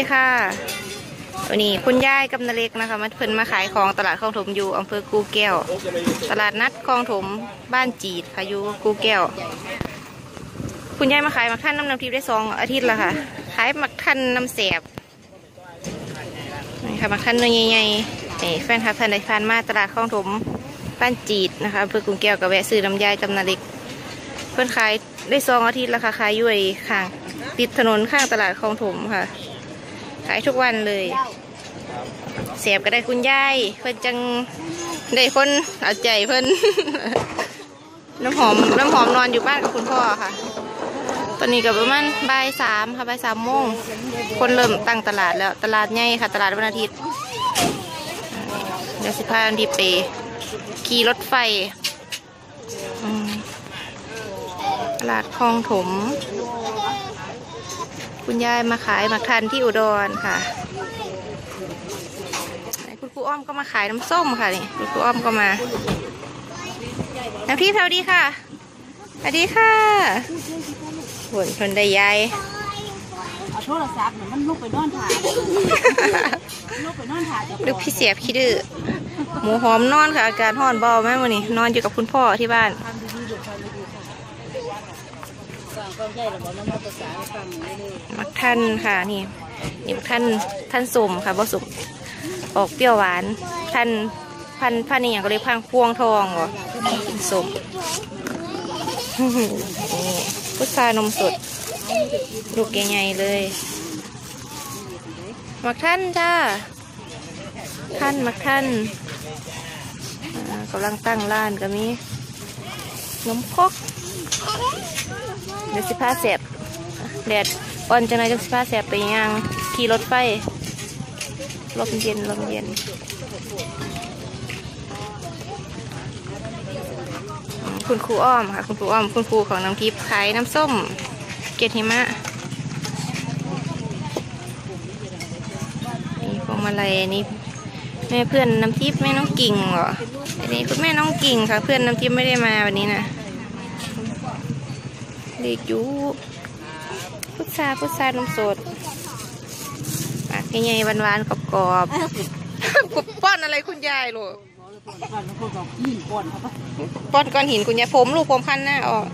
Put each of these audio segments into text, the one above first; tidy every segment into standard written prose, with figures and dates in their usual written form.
ค่ะวันนี้คุณยายกับนาเล็กนะคะมาเพิ่นมาขายของตลาดคลองถมอยู่อำเภอกูแก้วตลาดนัดคลองถมบ้านจีดค่ะอยู่กูแก้วคุณยายมาขายมักท่านน้ำทิพย์ได้2 อาทิตย์แล้วค่ะขายมักท่านน้ำแสบนี่ค่ะมักท่านเนื้อใหญ่ๆนี่แฟนคลับท่านใดผ่านมาตลาดคลองถมบ้านจีดนะคะอำเภอกูแก้วกับแวะซื้อน้ำยายกับนาเล็กเพิ่นขายได้2 อาทิตย์แล้วค่ะขายอยู่ข้างติดถนนข้างตลาดคลองถมค่ะขายทุกวันเลยเสียบก็ได้คุณยายเพิ่นจังได้คนเอาใจเพิ่น น้ำหอมนอนอยู่บ้านกับคุณพ่อค่ะตอนนี้กับประมาณบ่าย 3ค่ะบ่าย 3 โมงคนเริ่มตั้งตลาดแล้วตลาดใหญ่ค่ะตลาดวันอาทิตย์เดี๋ยว15 นาทีไปขี่รถไฟตลาดคลองถมคุณยายมาขายมักทันที่อุดรค่ะคุณครูอ้อมก็มาขายน้ำส้มค่ะนี่คุณครูอ้อมก็มาน้ำพี่สวัสดีค่ะสวัสดีค่ะผลคนได้ยายเอาโทรศัพท์มันลุกไปนอนถ่ายลูกพี่เสียบขี้ดื้อหมูหอมนอนค่ะอาการห่อนเบาไหมวันนี้นอนอยู่กับคุณพ่อที่บ้านมักท่านค่ะนี่ท่านสมค่ะผสมออกเปรี้ยวหวานท่านพันนี่อย่างก็เลยพังพวงทองเหรอกินสมนี่พุทรานมสดลูกใหญ่ๆเลยมักท่านจ้ามักท่านกำลังตั้งร้านก็มีนมคกเดี๋ยว15 แสบแดดอ่อนจังเลยจะ15 แสบไปย่างขี่รถไฟลมเย็นคุณครูอ้อมค่ะคุณครูของน้ำทิพย์ขายน้ำส้มเกล็ดหิมะนี่พวงมาลัยนี่แม่เพื่อนน้ำทิพย์แม่น้องกิ่งเหรออันนี้คุณแม่น้องกิ่งค่ะเพื่อนน้ำทิพย์ไม่ได้มาวันนี้นะเด็กอยู่พุทรานมสดปากใหญ่ๆหวานๆกรอบๆป้อนอะไรคุณยายลูกป้อนก้อนหินคุณยายผมลูกผมคันหน้าออก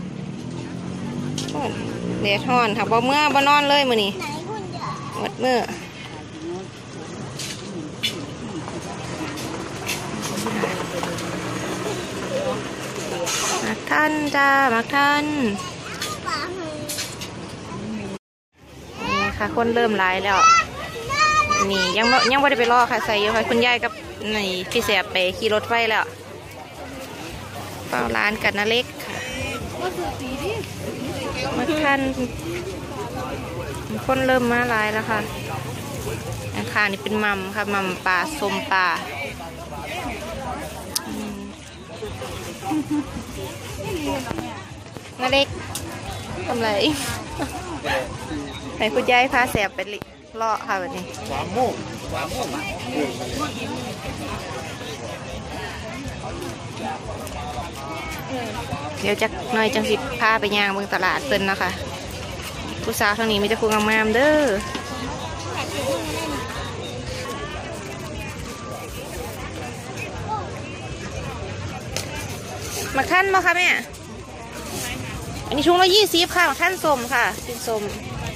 เดดฮ้อนค่ะบ่เมื่อบ่นอนเลยมื้อนี้หมดมื้อมักท่านจ้ามักท่านนี่ค่ะคนเริ่มไล่แล้วนี่ยังไม่ได้ไปรอค่ะใส่อยู่ค่ะคุณยายกับนี่พี่เสียไปขี่รถไฟแล้วเฝ้าร้านกันนะเล็กค่ะมักท่านคนเริ่มมาไล่แล้วค่ะข้างนี่เป็นมัมค่ะมัมปลาส้มปลานาเล็กทำไรไหนคุณยายพาแสบไปเลาะค่ะแบบนี้เดี๋ยวจะหน่อยจังสิพาไปย่างเมืองตลาดเพิ่นนะคะผู้สาวทางนี้มีแต่ผู้งามๆเด้อมาท่านมาค่ะแม่อันนี้ชุงละ20ค่ะท่านสมค่ะกินสม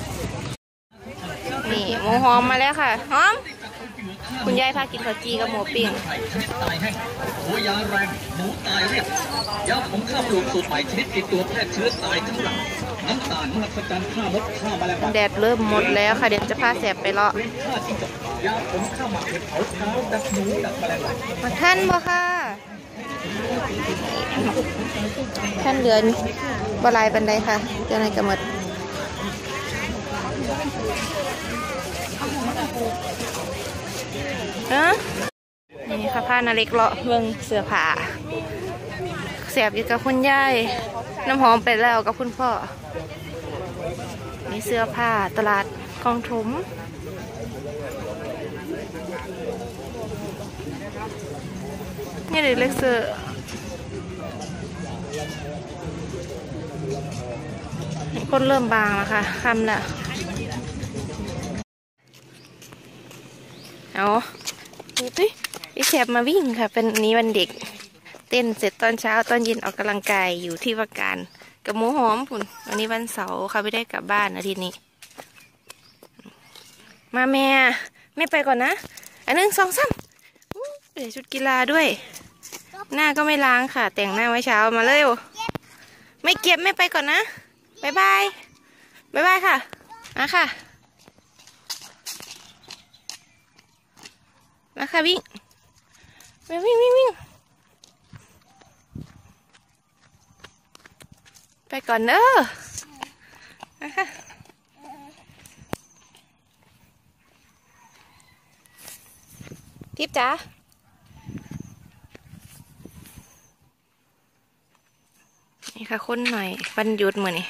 นี่หมูหอมมาแล้วค่ะหอมคุณยายพากินข้าวจีกับหมูปิ้งตัวยาแรงหมูตายเรียบยาผงข้าวปลูกสูตรใหม่ชนิดติดตัวแพร่เชื้อตายทั้งหลังน้ำตาลมหัศจรรย์ฆ่ามดฆ่าแมลงวันแดดเริ่มหมดแล้วค่ะเดี๋ยวจะพาแสบไปเลาะยาผงข้าวหมักเห็ดเผาเช้าดักหนูดักแมลงวันมาท่านบ่ค่ะท่านเดือนบลายบันไดค่ะเจ้าในกระมดนี่ค่ะผ้านาเล็กเลาะเมืองเสือผาเสียบอยู่กับคุณยายน้ำหอมไปแล้วกับคุณพ่อมีเสื้อผ้าตลาดคลองถมนี่เล็กเสื้อคนเริ่มบางแล้วค่ะค่ำแล้วเอาพี่แชบมาวิ่งค่ะเป็นนี้วันเด็กเต้นเสร็จตอนเช้าตอนเย็นออกกำลังกายอยู่ที่ว่าการกับหมูหอมพุ่นวันนี้วันเสาร์ค่ะไม่ได้กลับบ้านอาทิตย์นี้มาแม่ไปก่อนนะอันนึง2 3เดี๋ยวชุดกีฬาด้วยหน้าก็ไม่ล้างค่ะแต่งหน้าไว้เช้ามาเร็วไม่เก็บไม่ไปก่อนนะบ๊ายบายค่ะมาค่ะวิ่งไปก่อนเด้อนะคะทิพย์จ๋านี่ค่ะคนหน่อยวันหยุดเหมือนนี่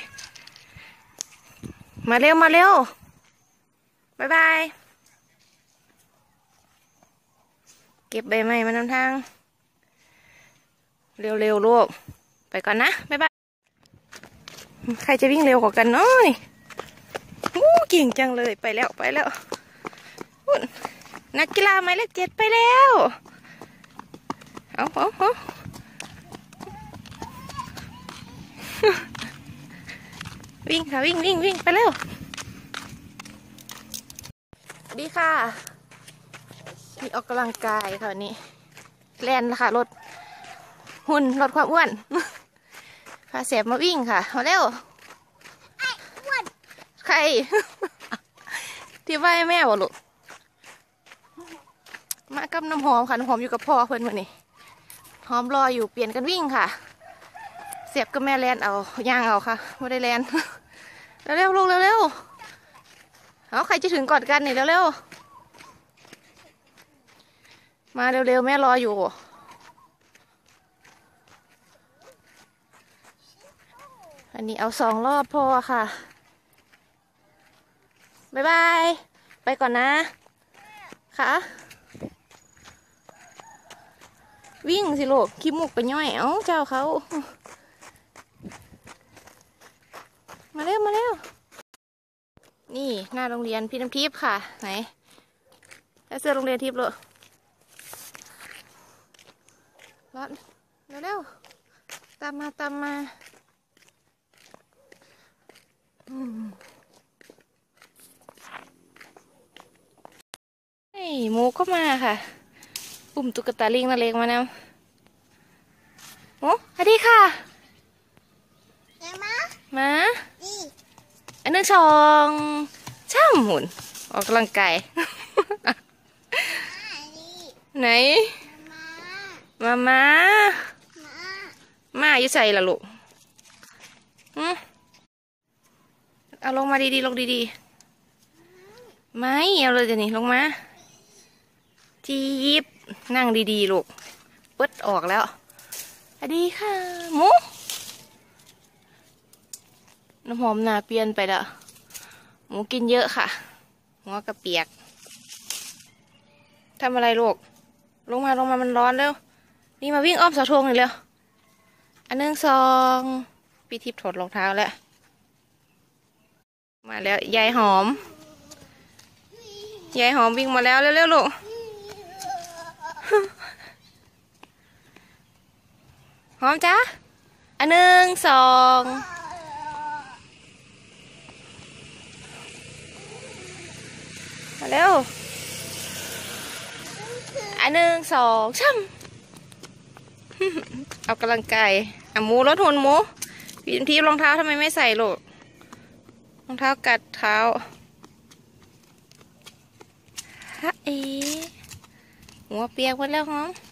มาเร็วบ๊ายบายเก็บใบไม้มานำทางเร็วลูกไปก่อนนะบ๊ายบายใครจะวิ่งเร็วกว่ากันเนาะนี่เก่งจังเลยไปแล้วนักกีฬาหมายเลข7ไปแล้วเอาวิ่งค่ะวิ่งไปเร็วดีค่ะมีออกกำลังกายค่ะวันนี้แล่นค่ะลดหุ่นลดความอ้วนพาเสพมาวิ่งค่ะมาเร็วใคร ที่ว่าแม่บอกลูกมากับน้ำหอมค่ะน้ำหอมอยู่กับพ่อเพื่อนวันนี้หอมรออยู่เปลี่ยนกันวิ่งค่ะเสียบกับแม่แลนเอาย่างเอาค่ะไม่ได้แลนเร็วลูกเร็วเอาใครจะถึงก่อนกันนี่เร็วมาเร็วแม่รออยู่อันนี้เอา2 รอบพอค่ะบ๊ายบายไปก่อนนะค่ะวิ่งสิลูกขี้มุกไปย่อยเอ้าเจ้าเขามาเร็วนี่หน้าโรงเรียนพี่น้ำทิพย์ค่ะไหนแล้วเสื้อโรงเรียนทิพย์เลยร้อนเร็วตามมาหมูก็มาค่ะปุ่มตุ๊กตาลิงน่าเล็กมาแล้วโอ้สวัสดีค่ะมาอันนึง2 ช่ำหมุนออกกำลังกายไหนมาอยู่ใส่ละลูกเอาลงมาดีๆลงดีๆไม่เอาเลยจะนี่ลงมาจีบนั่งดีๆลูกเปิดออกแล้วสวัสดีค่ะหมูน้ำหอมหนาเปลี่ยนไปแล้วหมูกินเยอะค่ะหัวกระเปียกทำอะไรลูกลงมามันร้อนแล้วนี่มาวิ่งอ้อมเสาธงเลยเร็วอันนึง2พี่ทิพย์ถอดรองเท้าแล้วมาแล้วยายหอมวิ่งมาแล้วเร็วลูกหอมจ้าอันนึง2มาเร็วอันนึง2 ช่ำเอากำลังกายหมูรถหุ่นหมูพี่ทีรองเท้าทำไมไม่ใส่ลูกรองเท้ากัดเท้าฮะหัวเปียกหมดแล้วหอม